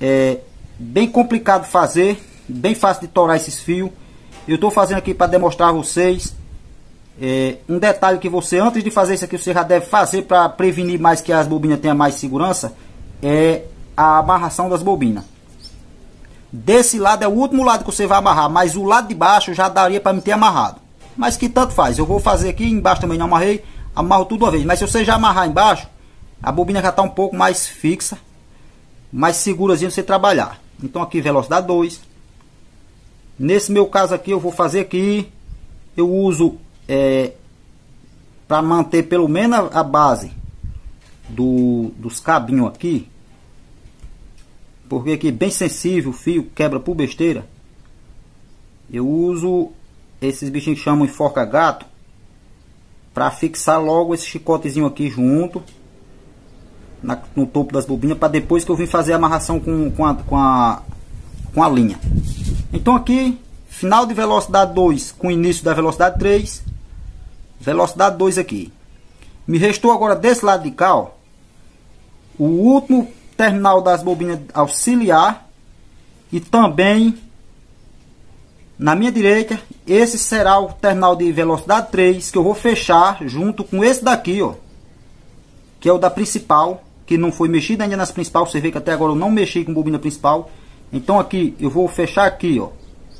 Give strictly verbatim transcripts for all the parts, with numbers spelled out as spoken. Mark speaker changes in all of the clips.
Speaker 1: é bem complicado fazer, bem fácil de torar esses fios. Eu estou fazendo aqui para demonstrar a vocês é, um detalhe que você, antes de fazer isso aqui, você já deve fazer para prevenir mais que as bobinas tenham mais segurança, é a amarração das bobinas. Desse lado é o último lado que você vai amarrar, mas o lado de baixo já daria para me ter amarrado. Mas que tanto faz, eu vou fazer aqui, embaixo também não amarrei, amarro tudo uma vez. Mas se você já amarrar embaixo, a bobina já está um pouco mais fixa, mais segurazinha de você trabalhar. Então aqui velocidade dois. Nesse meu caso aqui eu vou fazer aqui, eu uso é, para manter pelo menos a base do, dos cabinhos aqui, porque aqui é bem sensível, o fio quebra por besteira. Eu uso esses bichinhos que chamam enforca gato para fixar logo esse chicotezinho aqui junto na, no topo das bobinas, para depois que eu vim fazer a amarração com, com, a, com, a, com a linha. Então aqui, final de velocidade dois com início da velocidade três, velocidade dois aqui. Me restou agora desse lado de cá, ó, o último terminal das bobinas auxiliar, e também na minha direita, esse será o terminal de velocidade três, que eu vou fechar junto com esse daqui, ó, que é o da principal, que não foi mexido ainda nas principais. Você vê que até agora eu não mexi com bobina principal. Então aqui eu vou fechar aqui, ó,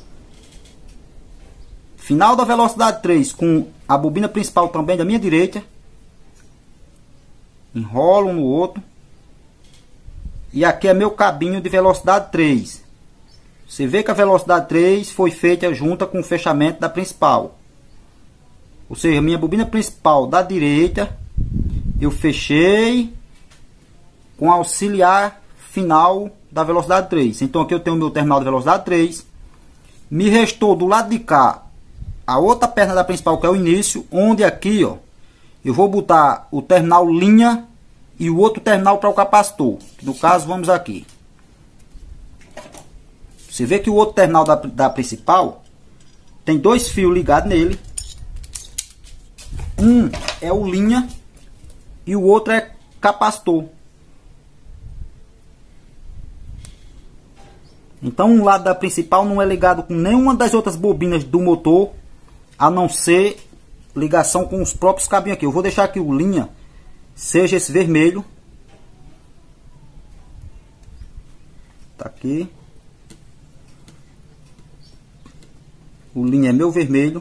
Speaker 1: final da velocidade três com a bobina principal também da minha direita, enrolo um no outro, e aqui é meu cabinho de velocidade três. Você vê que a velocidade três foi feita junta com o fechamento da principal, ou seja, minha bobina principal da direita eu fechei com auxiliar final da velocidade três. Então aqui eu tenho o meu terminal de velocidade três. Me restou do lado de cá a outra perna da principal, que é o início, onde aqui, ó, eu vou botar o terminal linha e o outro terminal para o capacitor. No caso, vamos aqui. Você vê que o outro terminal da, da principal tem dois fios ligados nele. Um é o linha e o outro é capacitor. Então um lado da principal não é ligado com nenhuma das outras bobinas do motor, a não ser ligação com os próprios cabinhos aqui. Eu vou deixar aqui o linha seja esse vermelho. Tá aqui. O linha é meu vermelho.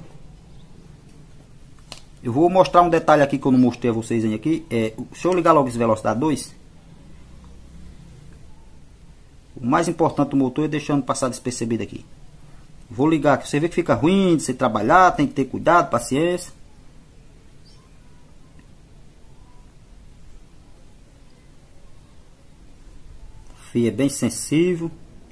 Speaker 1: Eu vou mostrar um detalhe aqui que eu não mostrei a vocês ainda aqui. É, deixa eu ligar logo esse velocidade dois. O mais importante do motor é deixando passar despercebido aqui. Vou ligar aqui. Você vê que fica ruim de você trabalhar. Tem que ter cuidado, paciência. O fio é bem sensível.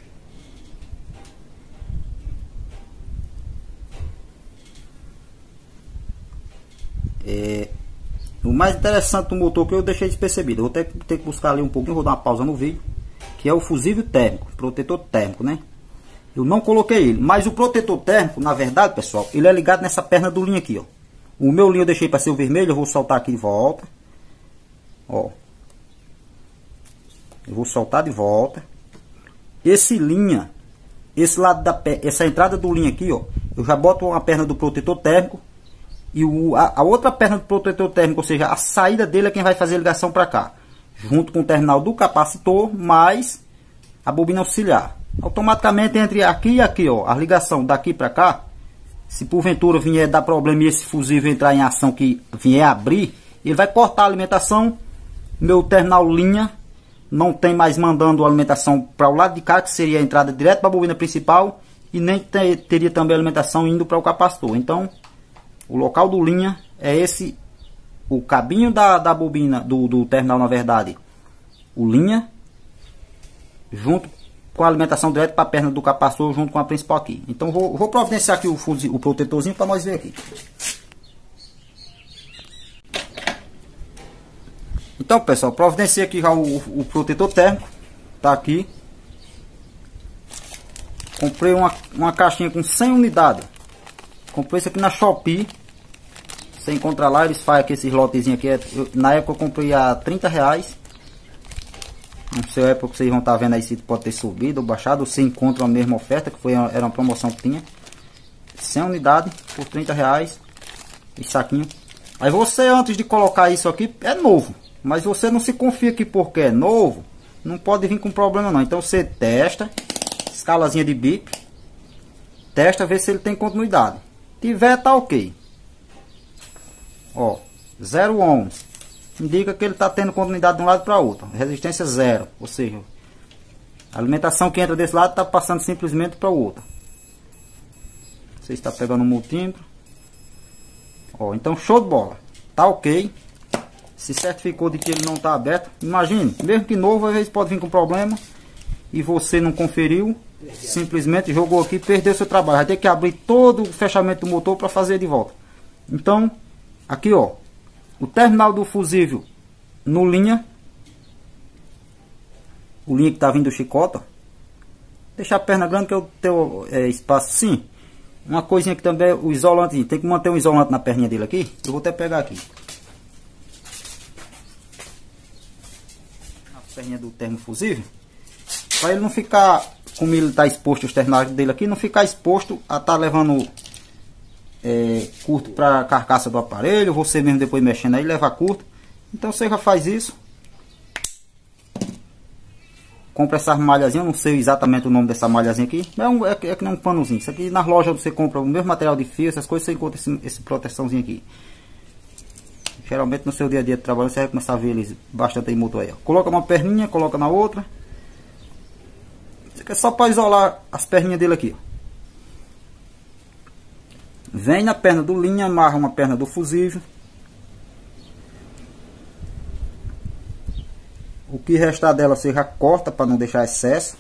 Speaker 1: É, o mais interessante do motor que eu deixei despercebido, eu vou ter, ter que buscar ali um pouquinho, vou dar uma pausa no vídeo, que é o fusível térmico, protetor térmico, né? Eu não coloquei ele, mas o protetor térmico, na verdade, pessoal, ele é ligado nessa perna do linha aqui, ó. O meu linha eu deixei para ser o vermelho, eu vou soltar aqui de volta, ó. Eu vou soltar de volta. Esse linha, esse lado da essa entrada do linha aqui, ó, eu já boto uma perna do protetor térmico. E o, a, a outra perna do protetor térmico, ou seja, a saída dele é quem vai fazer a ligação para cá, junto com o terminal do capacitor, mais a bobina auxiliar. Automaticamente entre aqui e aqui, ó, a ligação daqui para cá, se porventura vier dar problema e esse fusível entrar em ação, que vier abrir, ele vai cortar a alimentação. Meu terminal linha não tem mais mandando a alimentação para o lado de cá, que seria a entrada direto para a bobina principal, e nem ter, teria também a alimentação indo para o capacitor. Então o local do linha é esse, o cabinho da, da bobina, do, do terminal, na verdade, o linha, junto com a alimentação direta para a perna do capacitor, junto com a principal aqui. Então vou, vou providenciar aqui o, fuzil, o protetorzinho para nós ver aqui. Então, pessoal, providenciei aqui já o, o protetor térmico, tá aqui. Comprei uma, uma caixinha com cem unidades. Comprei isso aqui na Shopee. Você encontra lá, eles fazem aqui esses lotezinhos aqui. Eu, na época eu comprei a trinta reais. Não sei a época que vocês vão estar vendo aí se pode ter subido ou baixado. Você encontra a mesma oferta, que foi, era uma promoção que tinha. cem unidades por trinta reais. Esse saquinho. Aí você, antes de colocar isso aqui, é novo. Mas você não se confia que porque é novo, não pode vir com problema não. Então você testa, escalazinha de bip. Testa, vê se ele tem continuidade. Tiver, tá ok. Ó, zero ohms. Indica que ele está tendo continuidade de um lado para outro. Resistência zero. Ou seja, a alimentação que entra desse lado está passando simplesmente para o outro. Você está pegando o multímetro. Ó, então show de bola. Tá ok. Se certificou de que ele não está aberto. Imagine, mesmo que novo, às vezes pode vir com problema. E você não conferiu. Simplesmente jogou aqui e perdeu seu trabalho. Vai ter que abrir todo o fechamento do motor para fazer de volta. Então, aqui ó. O terminal do fusível no linha. O linha que está vindo do chicote. Deixar a perna grande que eu tenho é, espaço sim. Uma coisinha que também, o isolante, tem que manter um isolante na perninha dele aqui. Eu vou até pegar aqui. A perninha do termo fusível. Para ele não ficar, como ele está exposto, os terminais dele aqui, não ficar exposto a estar tá levando é, curto para a carcaça do aparelho. Você mesmo depois mexendo aí, levar curto. Então você já faz isso. Compra essas malhazinhas, não sei exatamente o nome dessa malhazinha aqui. É, um, é, é que nem um panozinho. Isso aqui nas lojas você compra o mesmo material de fio, essas coisas, você encontra esse, esse proteçãozinho aqui. Geralmente no seu dia a dia de trabalho você vai começar a ver eles bastante aí motor aí. Ó. Coloca uma perninha, coloca na outra. Isso aqui é só para isolar as perninhas dele aqui. Ó. Vem na perna do linha, amarra uma perna do fusível. O que restar dela você já corta para não deixar excesso.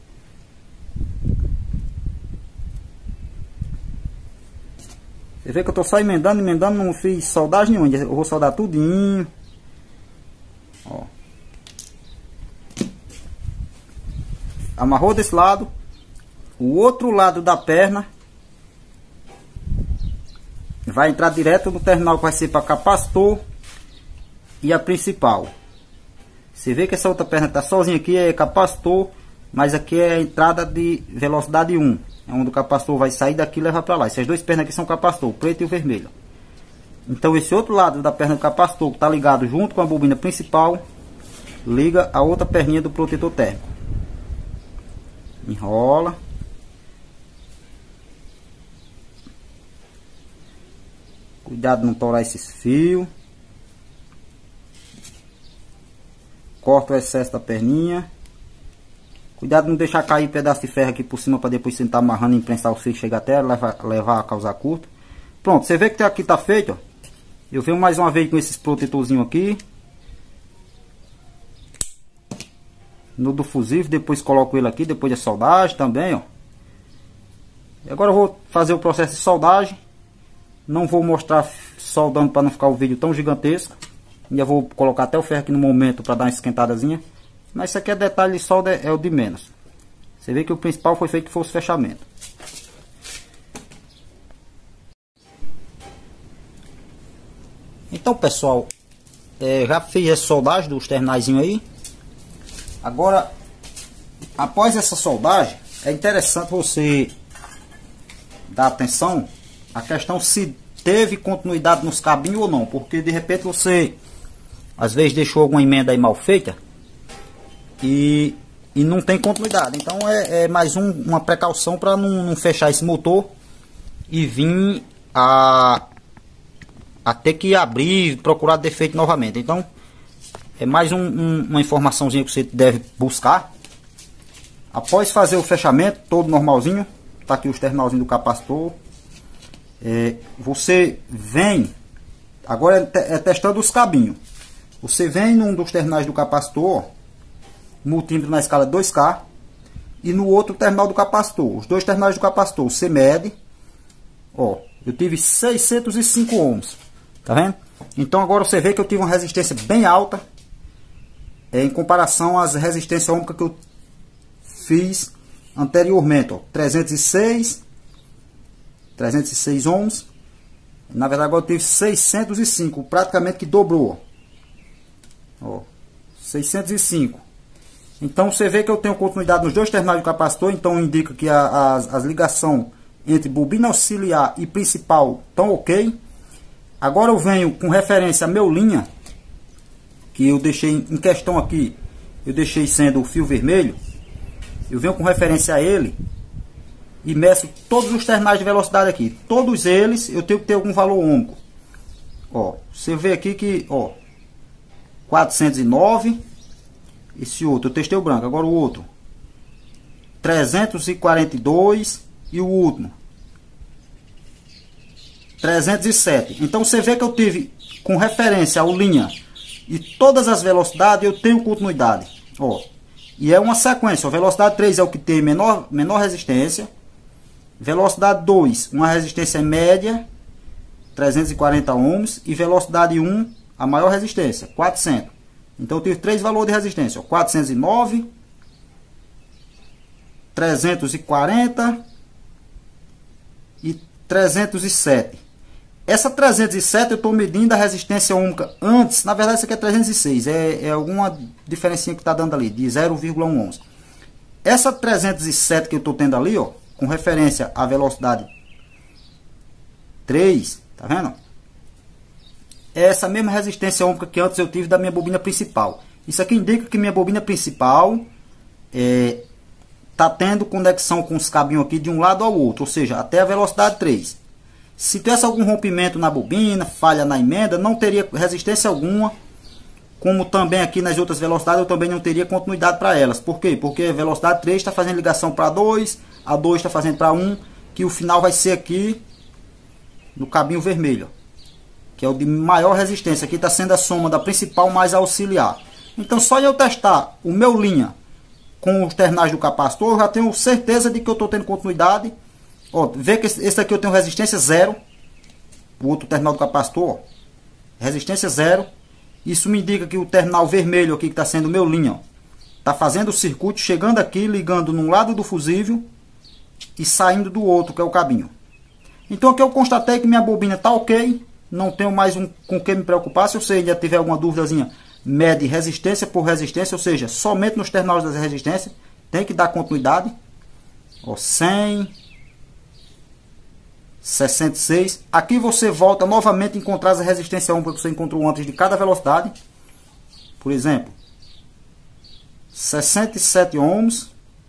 Speaker 1: Você vê que eu estou só emendando, emendando, não fiz soldagem nenhuma. Eu vou soldar tudinho. Ó. Amarrou desse lado. O outro lado da perna vai entrar direto no terminal que vai ser para capacitor e a principal. Você vê que essa outra perna que está sozinha aqui é capacitor, mas aqui é a entrada de velocidade um. É onde o capacitor vai sair daqui e levar para lá. Essas duas pernas aqui são capacitor, o preto e o vermelho. Então esse outro lado da perna do capacitor que está ligado junto com a bobina principal, liga a outra perninha do protetor térmico. Enrola. Cuidado de não torar esses fios. Corta o excesso da perninha. Cuidado de não deixar cair pedaço de ferro aqui por cima para depois você estar amarrando e imprensar o fio, chegar até levar, levar a causar curto. Pronto, você vê que aqui tá feito, ó. Eu venho mais uma vez com esses protetorzinhos aqui. No do fusível, depois coloco ele aqui, depois da soldagem também, ó. E agora eu vou fazer o processo de soldagem. Não vou mostrar soldando para não ficar o vídeo tão gigantesco. Ainda vou colocar até o ferro aqui no momento para dar uma esquentadazinha. Mas isso aqui é detalhe de solda, é, é o de menos. Você vê que o principal foi feito que fosse fechamento. Então pessoal, é, já fiz a soldagem dos terminais aí. Agora, após essa soldagem, é interessante você dar atenção à questão se teve continuidade nos cabinhos ou não. Porque de repente você às vezes deixou alguma emenda aí mal feita e, e não tem continuidade. Então é, é mais um, uma precaução para não, não fechar esse motor e vir a, a ter que abrir e procurar defeito novamente. Então é mais um, um, uma informaçãozinha que você deve buscar. Após fazer o fechamento todo normalzinho, tá aqui os terminalzinhos do capacitor. É, você vem agora é, te, é testando os cabinhos. Você vem num dos terminais do capacitor, multímetro na escala dois K, e no outro terminal do capacitor. Os dois terminais do capacitor, você mede. Ó, eu tive seiscentos e cinco ohms, tá vendo? Então agora você vê que eu tive uma resistência bem alta, é, em comparação às resistências ohmicas que eu fiz anteriormente, ó, trezentos e seis, trezentos e seis ohms. Na verdade agora eu tive seiscentos e cinco, praticamente que dobrou, ó. Ó, seiscentos e cinco. Então você vê que eu tenho continuidade nos dois terminais do capacitor, então indica que a, as, as ligações entre bobina auxiliar e principal estão ok. Agora eu venho com referência a meu linha, que eu deixei em questão aqui, eu deixei sendo o fio vermelho. Eu venho com referência a ele e meço todos os terminais de velocidade aqui. Todos eles eu tenho que ter algum valor ohmico. Ó, você vê aqui que, ó, quatrocentos e nove. Esse outro, eu testei o branco. Agora o outro, trezentos e quarenta e dois. E o último, trezentos e sete. Então você vê que eu tive com referência ao linha e todas as velocidades eu tenho continuidade. Ó, e é uma sequência. A velocidade três é o que tem menor, menor resistência. Velocidade dois, uma resistência média, trezentos e quarenta ohms. E velocidade um, a maior resistência, quatrocentos. Então eu tive três valores de resistência, ó, quatrocentos e nove, trezentos e quarenta e trezentos e sete. Essa trezentos e sete eu estou medindo a resistência ohmica antes. Na verdade, isso aqui é trezentos e seis. É, é alguma diferencinha que está dando ali, de zero vírgula um ohms. Essa trezentos e sete que eu estou tendo ali, ó, com referência à velocidade três, tá vendo? É essa mesma resistência ohmica que antes eu tive da minha bobina principal. Isso aqui indica que minha bobina principal é, tá tendo conexão com os cabinhos aqui de um lado ao outro, ou seja, até a velocidade três. Se tivesse algum rompimento na bobina, falha na emenda, não teria resistência alguma. Como também aqui nas outras velocidades, eu também não teria continuidade para elas. Por quê? Porque a velocidade três está fazendo ligação para dois, a dois está fazendo para um, que o final vai ser aqui no cabinho vermelho, que é o de maior resistência. Aqui está sendo a soma da principal mais a auxiliar. Então só eu testar o meu linha com os terminais do capacitor, eu já tenho certeza de que eu estou tendo continuidade. Ó, vê que esse aqui eu tenho resistência zero. O outro terminal do capacitor, ó, resistência zero. Isso me indica que o terminal vermelho aqui, que está sendo o meu linha, está fazendo o circuito, chegando aqui, ligando num lado do fusível e saindo do outro, que é o cabinho. Então aqui eu constatei que minha bobina está ok. Não tenho mais um, com que me preocupar. Se você ainda tiver alguma dúvidazinha, mede resistência por resistência, ou seja, somente nos terminais das resistências tem que dar continuidade. Ó, cem, sessenta e seis. Aqui você volta novamente a encontrar as resistências ohmica que você encontrou antes de cada velocidade. Por exemplo, sessenta e sete ohms,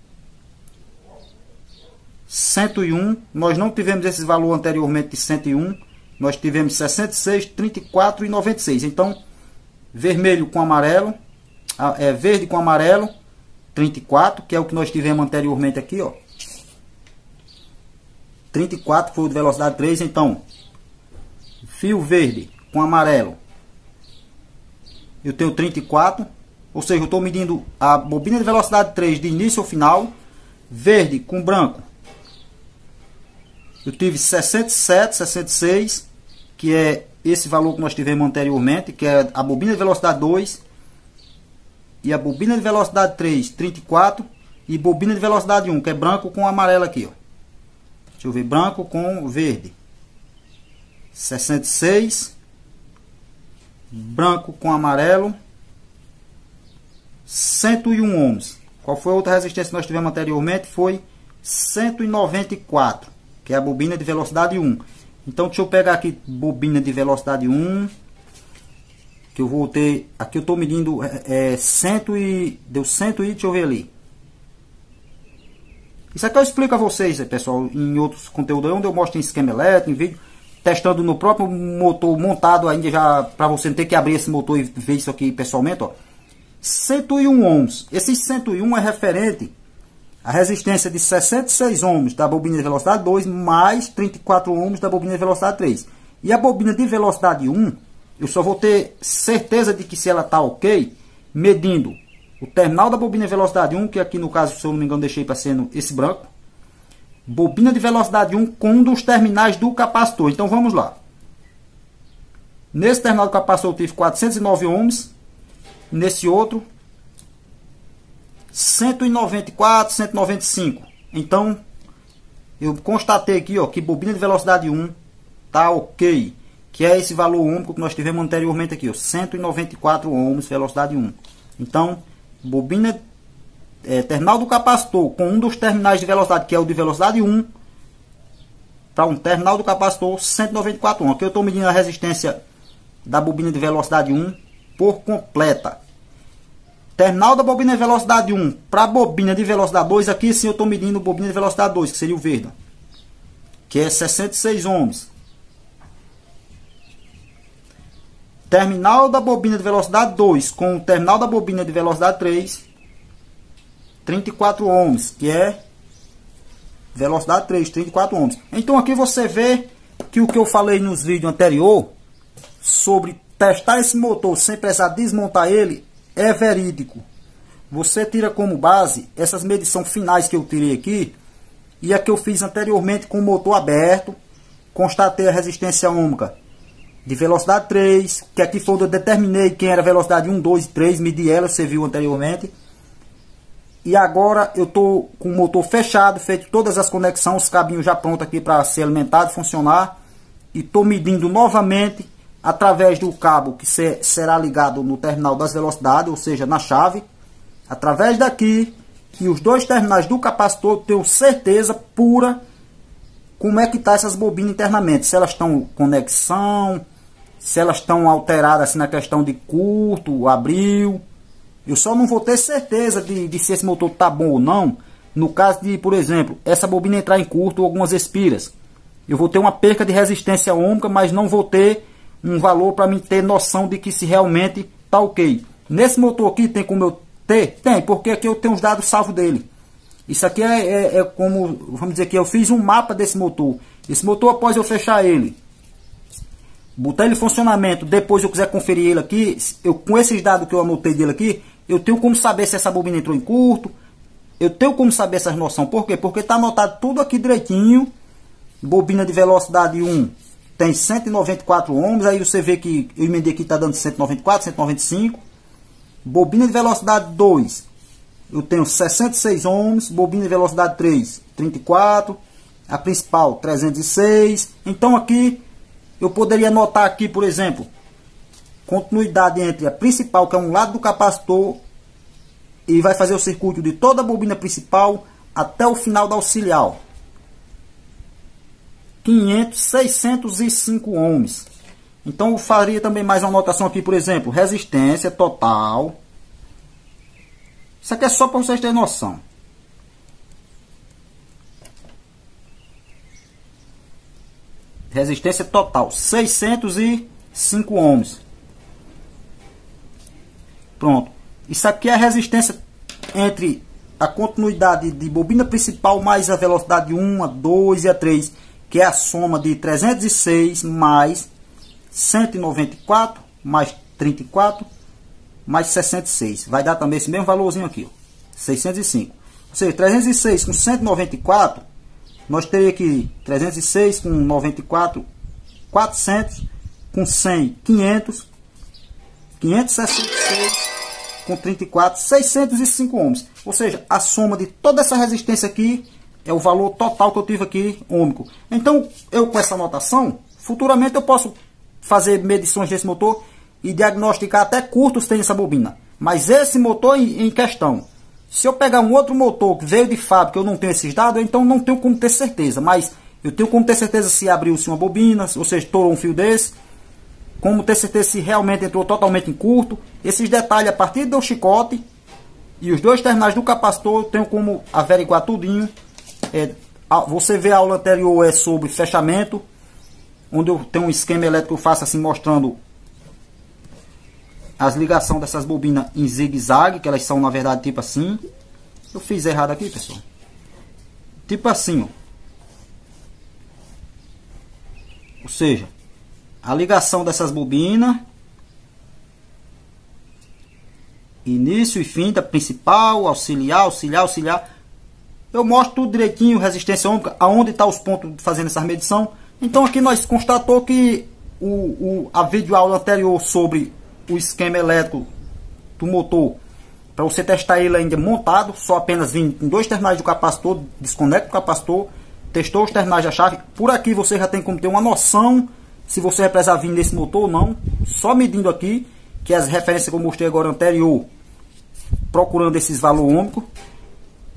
Speaker 1: cento e um. Nós não tivemos esse valor anteriormente de cento e um. Nós tivemos sessenta e seis, trinta e quatro e noventa e seis. Então, vermelho com amarelo, é verde com amarelo, trinta e quatro, que é o que nós tivemos anteriormente aqui, ó. trinta e quatro foi o de velocidade três, então fio verde com amarelo eu tenho trinta e quatro, ou seja, eu estou medindo a bobina de velocidade três de início ao final. Verde com branco eu tive sessenta e sete, sessenta e seis, que é esse valor que nós tivemos anteriormente, que é a bobina de velocidade dois, e a bobina de velocidade três, trinta e quatro, e bobina de velocidade um, que é branco com amarelo aqui, ó. Deixa eu ver, branco com verde, sessenta e seis, branco com amarelo, cento e um ohms. Qual foi a outra resistência que nós tivemos anteriormente? Foi cento e noventa e quatro, que é a bobina de velocidade um. Então deixa eu pegar aqui bobina de velocidade um, que eu vou ter, aqui eu estou medindo é, cem e, deu cem e, deixa eu ver ali. Isso aqui eu explico a vocês, pessoal, em outros conteúdos, onde eu mostro em esquema elétrico, em vídeo, testando no próprio motor montado ainda, já para você não ter que abrir esse motor e ver isso aqui pessoalmente, ó. cento e um ohms. Esse cento e um é referente à resistência de sessenta e seis ohms da bobina de velocidade dois mais trinta e quatro ohms da bobina de velocidade três. E a bobina de velocidade um, eu só vou ter certeza de que se ela está ok, medindo o terminal da bobina de velocidade um, que aqui no caso, se eu não me engano, deixei para sendo esse branco. Bobina de velocidade um com um dos terminais do capacitor. Então vamos lá. Nesse terminal do capacitor eu tive quatrocentos e nove ohms. Nesse outro, cento e noventa e quatro, cento e noventa e cinco. Então, eu constatei aqui, ó, que bobina de velocidade um tá ok. Que é esse valor único que nós tivemos anteriormente aqui, ó, cento e noventa e quatro ohms, velocidade um. Então, bobina é, terminal do capacitor com um dos terminais de velocidade, que é o de velocidade um, para um terminal do capacitor cento e noventa e quatro ohms. Aqui eu estou medindo a resistência da bobina de velocidade um por completa. Terminal da bobina de velocidade um para bobina de velocidade dois, aqui sim eu estou medindo bobina de velocidade dois, que seria o verde, que é sessenta e seis ohms. Terminal da bobina de velocidade dois com o terminal da bobina de velocidade três, trinta e quatro ohms, que é velocidade três, trinta e quatro ohms. Então aqui você vê que o que eu falei nos vídeos anteriores sobre testar esse motor sem precisar desmontar ele é verídico. Você tira como base essas medições finais que eu tirei aqui e a que eu fiz anteriormente com o motor aberto. Constatei a resistência ohmica de velocidade três, que aqui foi onde eu determinei quem era velocidade um, dois e três, medi ela, você viu anteriormente. E agora eu estou com o motor fechado, feito todas as conexões, os cabinhos já prontos aqui para ser alimentado, funcionar. E estou medindo novamente através do cabo que ser, será ligado no terminal das velocidades, ou seja, na chave. Através daqui, e os dois terminais do capacitor, eu tenho certeza pura como é que está essas bobinas internamente. Se elas estão conexão, se elas estão alteradas assim, na questão de curto, abril. Eu só não vou ter certeza de, de se esse motor está bom ou não, no caso de, por exemplo, essa bobina entrar em curto ou algumas espiras. Eu vou ter uma perca de resistência ohmica, mas não vou ter um valor para mim ter noção de que se realmente está ok. Nesse motor aqui tem como eu ter? Tem, porque aqui eu tenho os dados salvos dele. Isso aqui é, é, é como, vamos dizer que eu fiz um mapa desse motor. Esse motor, após eu fechar ele, botar ele em funcionamento, depois eu quiser conferir ele aqui, eu, com esses dados que eu anotei dele aqui, eu tenho como saber se essa bobina entrou em curto, eu tenho como saber essas noções. Por quê? Porque está anotado tudo aqui direitinho. Bobina de velocidade um tem cento e noventa e quatro ohms, aí você vê que eu emendei aqui, está dando cento e noventa e quatro, cento e noventa e cinco. Bobina de velocidade dois, eu tenho sessenta e seis ohms. Bobina de velocidade três, trinta e quatro. A principal, trezentos e seis. Então aqui, eu poderia anotar aqui, por exemplo, continuidade entre a principal, que é um lado do capacitor, e vai fazer o circuito de toda a bobina principal até o final da auxiliar. quinhentos, seiscentos e cinco ohms. Então eu faria também mais uma anotação aqui, por exemplo, resistência total. Isso aqui é só para vocês terem noção. Resistência total, seiscentos e cinco ohms. Pronto. Isso aqui é a resistência entre a continuidade de bobina principal mais a velocidade um, a dois e a três, que é a soma de trezentos e seis mais cento e noventa e quatro, mais trinta e quatro, mais sessenta e seis. Vai dar também esse mesmo valorzinho aqui, ó, seiscentos e cinco. Ou seja, trezentos e seis com cento e noventa e quatro, nós teríamos aqui trezentos e seis com noventa e quatro, quatrocentos, com cem, quinhentos, quinhentos e sessenta e seis, com trinta e quatro, seiscentos e cinco ohms. Ou seja, a soma de toda essa resistência aqui é o valor total que eu tive aqui, ohmico. Então, eu com essa anotação, futuramente eu posso fazer medições desse motor e diagnosticar até curtos tem essa bobina. Mas esse motor em, em questão, se eu pegar um outro motor que veio de fábrica, eu não tenho esses dados, então não tenho como ter certeza. Mas eu tenho como ter certeza se abriu-se uma bobina, ou seja, estourou um fio desse. Como ter certeza se realmente entrou totalmente em curto. Esses detalhes a partir do chicote e os dois terminais do capacitor, eu tenho como averiguar tudinho. É, você vê a aula anterior é sobre fechamento, onde eu tenho um esquema elétrico que eu faço assim mostrando as ligações dessas bobinas em zigue-zague, que elas são na verdade tipo assim. Eu fiz errado aqui, pessoal. Tipo assim, ó. Ou seja, a ligação dessas bobinas, início e fim da principal, auxiliar, auxiliar, auxiliar. Eu mostro tudo direitinho, resistência ohmica, aonde está os pontos fazendo essa medição. Então aqui nós constatou que o, o, a videoaula anterior sobre o esquema elétrico do motor, para você testar ele ainda montado, só apenas vindo com dois terminais do capacitor, desconecta o capacitor, testou os terminais da chave. Por aqui você já tem como ter uma noção se você vai precisar vir nesse motor ou não, só medindo aqui, que as referências que eu mostrei agora anterior, procurando esses valores ohmicos.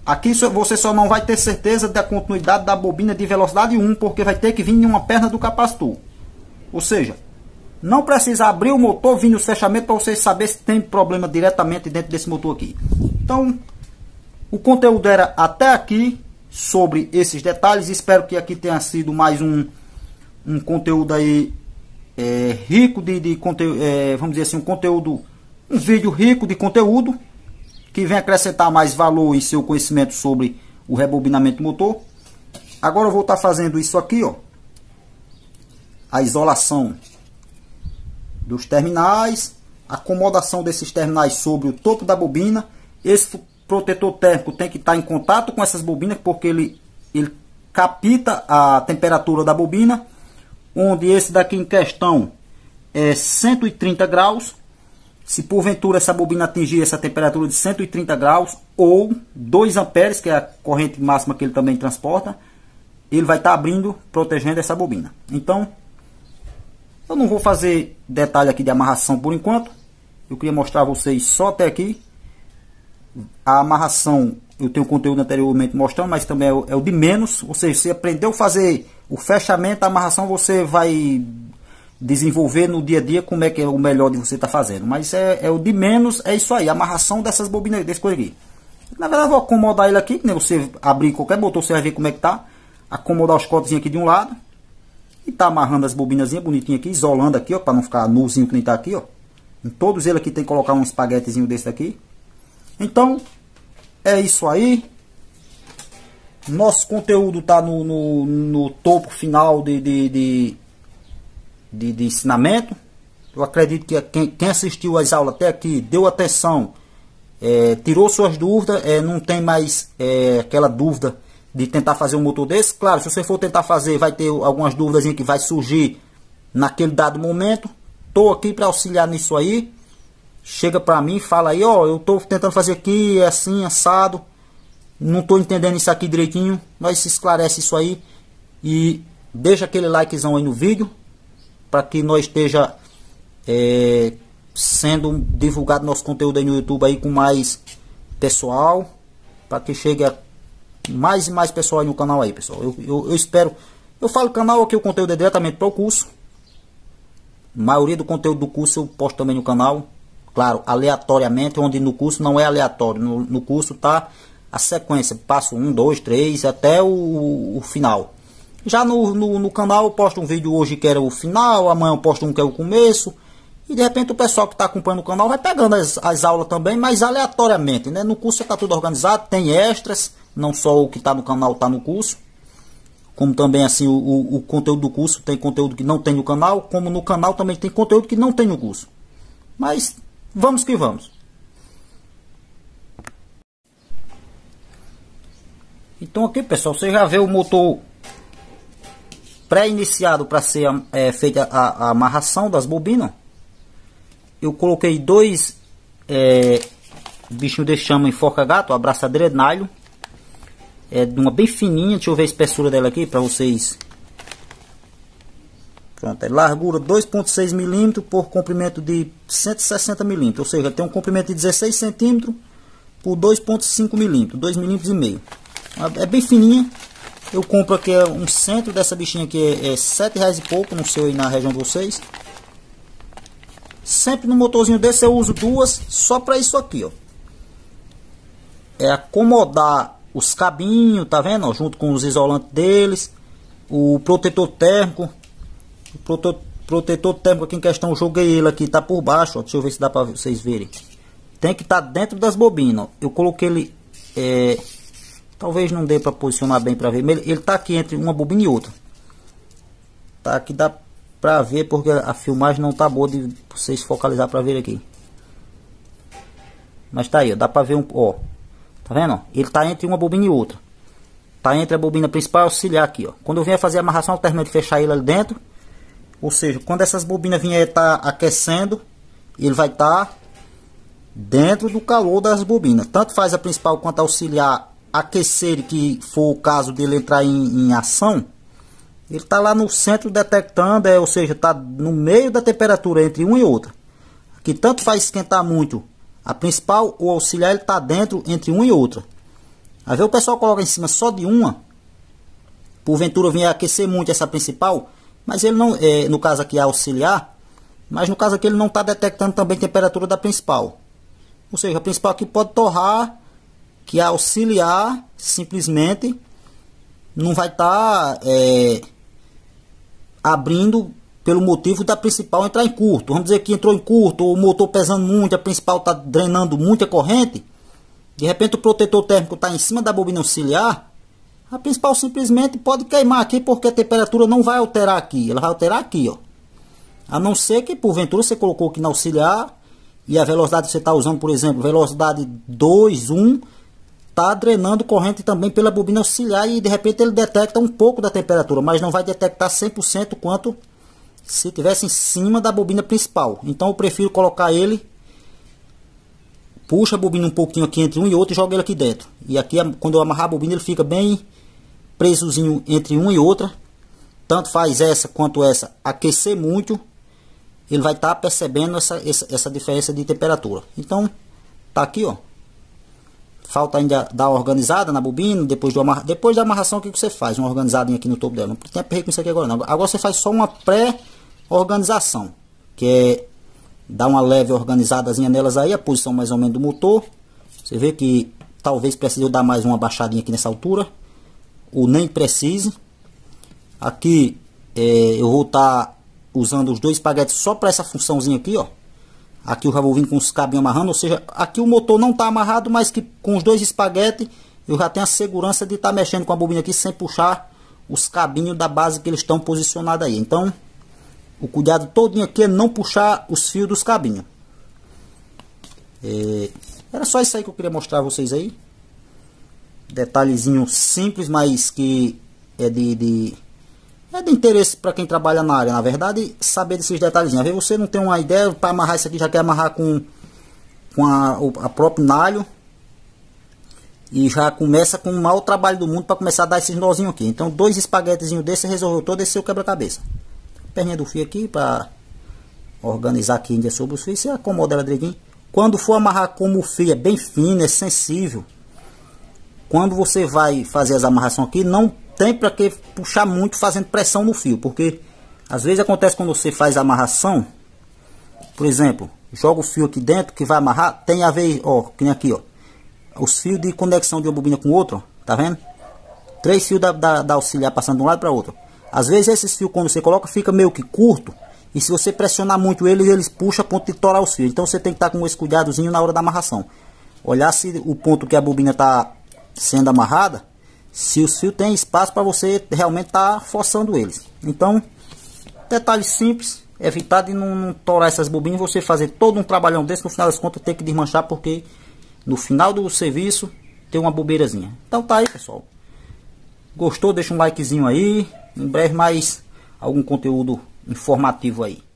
Speaker 1: Aqui você só não vai ter certeza da continuidade da bobina de velocidade um, porque vai ter que vir em uma perna do capacitor. Ou seja, não precisa abrir o motor, vir nos fechamentos para você saber se tem problema diretamente dentro desse motor aqui. Então, o conteúdo era até aqui sobre esses detalhes. Espero que aqui tenha sido mais um, um conteúdo aí é, rico de, de conteúdo, é, vamos dizer assim, um conteúdo, um vídeo rico de conteúdo, que vem acrescentar mais valor em seu conhecimento sobre o rebobinamento do motor. Agora eu vou estar fazendo isso aqui, ó, a isolação dos terminais, acomodação desses terminais sobre o topo da bobina. Esse protetor térmico tem que estar em contato com essas bobinas, porque ele, ele capta a temperatura da bobina, onde esse daqui em questão é cento e trinta graus. Se porventura essa bobina atingir essa temperatura de cento e trinta graus ou dois amperes, que é a corrente máxima que ele também transporta, ele vai estar abrindo, protegendo essa bobina. Então, eu não vou fazer detalhe aqui de amarração por enquanto. Eu queria mostrar a vocês só até aqui. A amarração, eu tenho conteúdo anteriormente mostrando, mas também é o, é o de menos. Ou seja, se aprendeu a fazer o fechamento, a amarração, você vai desenvolver no dia a dia como é que é o melhor de você estar tá fazendo. Mas é, é o de menos, é isso aí, a amarração dessas bobinas, desse coisa aqui. Na verdade, eu vou acomodar ele aqui, né? Você abrir qualquer motor, você vai ver como é que tá. Acomodar os cortezinhos aqui de um lado. E tá amarrando as bobinazinhas bonitinhas aqui, isolando aqui, ó, para não ficar nuzinho que nem tá aqui, ó. Em todos eles aqui tem que colocar um espaguetezinho desse daqui. Então, é isso aí. Nosso conteúdo tá no, no, no topo final de, de, de, de, de ensinamento. Eu acredito que quem, quem assistiu às aulas até aqui, deu atenção, é, tirou suas dúvidas, é, não tem mais é, aquela dúvida de tentar fazer um motor desse. Claro, se você for tentar fazer, vai ter algumas dúvidas que vai surgir naquele dado momento. Estou aqui para auxiliar nisso aí. Chega para mim, fala aí, ó, eu estou tentando fazer aqui, é assim, assado, não estou entendendo isso aqui direitinho. Nós se esclarece isso aí e deixa aquele likezão aí no vídeo, para que nós esteja é, sendo divulgado nosso conteúdo aí no YouTube aí com mais pessoal, para que chegue a mais e mais pessoal aí no canal aí, pessoal. Eu, eu, eu espero, eu falo canal aqui, o conteúdo é diretamente para o curso. A maioria do conteúdo do curso eu posto também no canal. Claro, aleatoriamente, onde no curso não é aleatório. No, no curso tá a sequência, passo um, dois, três, até o, o final. Já no, no, no canal eu posto um vídeo hoje que era o final, amanhã eu posto um que é o começo. E de repente o pessoal que está acompanhando o canal vai pegando as, as aulas também, mas aleatoriamente, né? No curso está tudo organizado, tem extras, não só o que está no canal está no curso. Como também assim o, o, o conteúdo do curso tem conteúdo que não tem no canal, como no canal também tem conteúdo que não tem no curso. Mas vamos que vamos. Então aqui, pessoal, você já vê o motor pré-iniciado para ser é, feita a, a amarração das bobinas. Eu coloquei dois é, bichinhos de chama em forca-gato, a abraçadeira de nylon. É de uma bem fininha, deixa eu ver a espessura dela aqui para vocês. Pronto, é largura dois ponto seis milímetros por comprimento de cento e sessenta milímetros, ou seja, tem um comprimento de dezesseis centímetros por dois ponto cinco milímetros, dois milímetros e meio. É bem fininha. Eu compro aqui um centro dessa bichinha aqui é, é sete reais e pouco, não sei aí na região de vocês. Sempre no motorzinho desse eu uso duas, só para isso aqui, ó. É acomodar os cabinhos, tá vendo, ó, junto com os isolantes deles, o protetor térmico. O protetor, protetor térmico aqui em questão, eu joguei ele aqui, tá por baixo, ó. Deixa eu ver se dá para vocês verem. Tem que estar tá dentro das bobinas, ó. Eu coloquei ele, é, talvez não dê para posicionar bem para ver, mas ele, ele tá aqui entre uma bobina e outra. Tá aqui, dá para ver porque a filmagem não tá boa de vocês focalizar para ver aqui. Mas tá aí, ó, dá para ver um, ó. Tá vendo, ó? Ele tá entre uma bobina e outra. Tá entre a bobina principal e auxiliar aqui, ó. Quando eu venho fazer a amarração, eu termino de fechar ele ali dentro. Ou seja, quando essas bobinas vinham estar aquecendo, ele vai estar tá dentro do calor das bobinas. Tanto faz a principal quanto a auxiliar aquecer, que for o caso dele entrar em, em ação. Ele está lá no centro detectando, é, ou seja, está no meio da temperatura entre uma e outra. Aqui tanto faz esquentar muito a principal ou auxiliar, ele está dentro entre uma e outra. Às vezes o pessoal coloca em cima só de uma, porventura vinha aquecer muito essa principal, mas ele não, é, no caso aqui a auxiliar, mas no caso aqui ele não está detectando também a temperatura da principal. Ou seja, a principal aqui pode torrar, que a auxiliar simplesmente não vai estar tá, é, abrindo pelo motivo da principal entrar em curto. Vamos dizer que entrou em curto, ou o motor pesando muito, a principal está drenando muita corrente. De repente o protetor térmico está em cima da bobina auxiliar. A principal simplesmente pode queimar aqui, porque a temperatura não vai alterar aqui. Ela vai alterar aqui, ó. A não ser que porventura você colocou aqui na auxiliar e a velocidade que você está usando, por exemplo, velocidade dois, um, está drenando corrente também pela bobina auxiliar e de repente ele detecta um pouco da temperatura, mas não vai detectar cem por cento quanto se tivesse em cima da bobina principal. Então eu prefiro colocar ele, puxa a bobina um pouquinho aqui entre um e outro e joga ele aqui dentro. E aqui quando eu amarrar a bobina ele fica bem presozinho entre uma e outra. Tanto faz essa quanto essa aquecer muito, ele vai estar tá percebendo essa, essa, essa diferença de temperatura. Então tá aqui, ó. Falta ainda dar uma organizada na bobina. Depois, do amarra... depois da amarração, o que você faz? Uma organizadinha aqui no topo dela. Não tem aperreio com isso aqui agora não. Agora você faz só uma pré-organização, que é dar uma leve organizadazinha nelas aí. A posição mais ou menos do motor. Você vê que talvez precise dar mais uma baixadinha aqui nessa altura, ou nem precise. Aqui é, eu vou estar tá usando os dois espaguetes só para essa funçãozinha aqui, ó. Aqui eu já vou vir com os cabinhos amarrando, ou seja, aqui o motor não está amarrado, mas que com os dois espaguetes eu já tenho a segurança de estar tá mexendo com a bobina aqui sem puxar os cabinhos da base que eles estão posicionados aí. Então, o cuidado todinho aqui é não puxar os fios dos cabinhos. É, era só isso aí que eu queria mostrar a vocês aí. Detalhezinho simples, mas que é de... de É de interesse para quem trabalha na área, na verdade, saber desses detalhezinhos. Às vezes você não tem uma ideia para amarrar isso aqui, já quer amarrar com, com a, a própria nalho. E já começa com o maior trabalho do mundo para começar a dar esses nozinhos aqui. Então dois espaguetezinhos desse resolveu todo esse seu quebra-cabeça. Perninha do fio aqui para organizar aqui ainda sobre os fios. Você acomoda ela direitinho. Quando for amarrar, como o fio é bem fino, é sensível. Quando você vai fazer as amarrações aqui, não tem para que puxar muito fazendo pressão no fio, porque às vezes acontece quando você faz a amarração, por exemplo, joga o fio aqui dentro que vai amarrar, tem a ver, ó, que nem aqui, ó, os fios de conexão de uma bobina com outra, tá vendo? Três fios da, da, da auxiliar passando de um lado para outro. Às vezes esses fios quando você coloca fica meio que curto, e se você pressionar muito eles, eles puxam a ponto de torar os fios. Então você tem que estar com esse cuidadozinho na hora da amarração. Olhar se o ponto que a bobina está sendo amarrada, se os fios têm espaço para você realmente estar tá forçando eles. Então, detalhe simples, evitar de não, não torar essas bobinas, você fazer todo um trabalhão desse, no final das contas ter que desmanchar, porque no final do serviço tem uma bobeirazinha. Então tá aí, pessoal. Gostou? Deixa um likezinho aí. Em breve mais algum conteúdo informativo aí.